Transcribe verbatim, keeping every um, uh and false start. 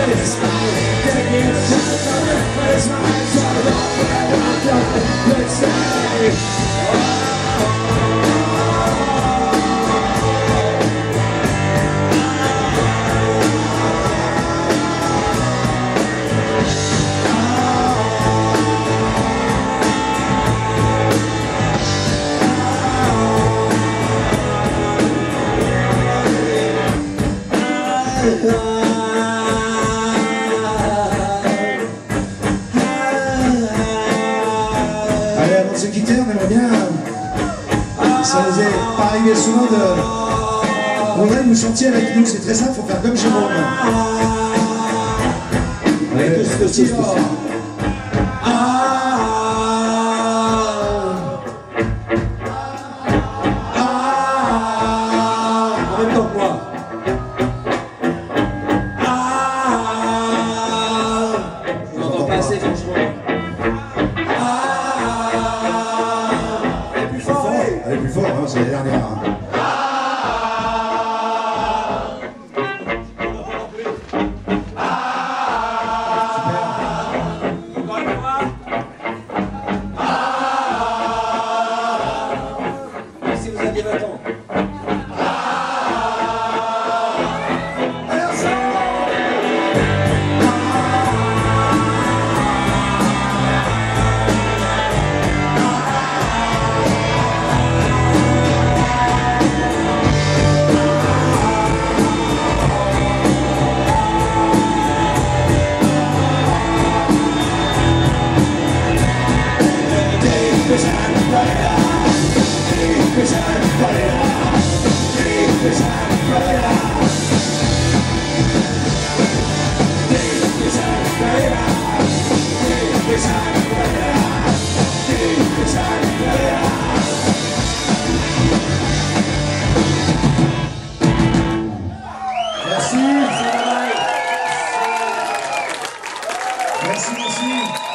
Allez, avant de se quitter, on aimerait bien, ça nous est pas arrivé souvent de... On voudrait que vous chantiez avec nous, c'est très simple, il faut faire comme chez moi. Allez, tous, tous, tous, tous. En même temps que moi. Je vous entends pas assez, franchement. Allez plus fort, allez. Allez plus fort, hein, c'est la dernière. Hein. Si vous aviez vingt ans. Merci. Merci, merci.